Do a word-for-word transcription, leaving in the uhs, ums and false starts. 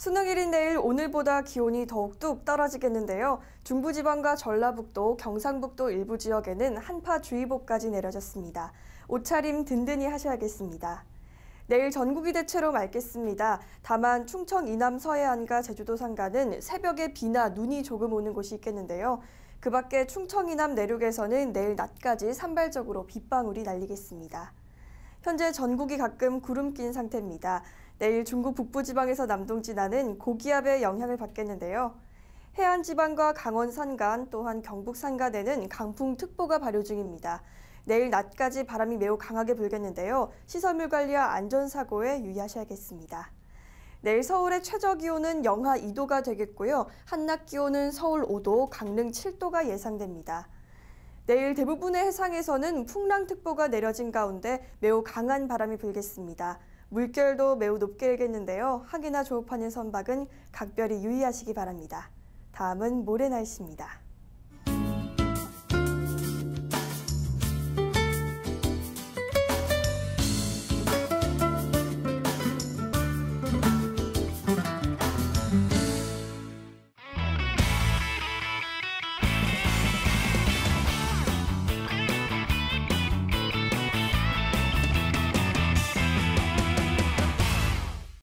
수능일인 내일 오늘보다 기온이 더욱 뚝 떨어지겠는데요. 중부지방과 전라북도, 경상북도 일부 지역에는 한파주의보까지 내려졌습니다. 옷차림 든든히 하셔야겠습니다. 내일 전국이 대체로 맑겠습니다. 다만 충청 이남 서해안과 제주도 산간은 새벽에 비나 눈이 조금 오는 곳이 있겠는데요. 그 밖에 충청 이남 내륙에서는 내일 낮까지 산발적으로 빗방울이 날리겠습니다. 현재 전국이 가끔 구름 낀 상태입니다. 내일 중국 북부지방에서 남동 진안은 고기압의 영향을 받겠는데요. 해안지방과 강원 산간 또한 경북 산간에는 강풍특보가 발효 중입니다. 내일 낮까지 바람이 매우 강하게 불겠는데요. 시설물 관리와 안전사고에 유의하셔야겠습니다. 내일 서울의 최저기온은 영하 이 도가 되겠고요. 한낮기온은 서울 오 도, 강릉 칠 도가 예상됩니다. 내일 대부분의 해상에서는 풍랑특보가 내려진 가운데 매우 강한 바람이 불겠습니다. 물결도 매우 높게 일겠는데요. 항해나 조업하는 선박은 각별히 유의하시기 바랍니다. 다음은 모레 날씨입니다.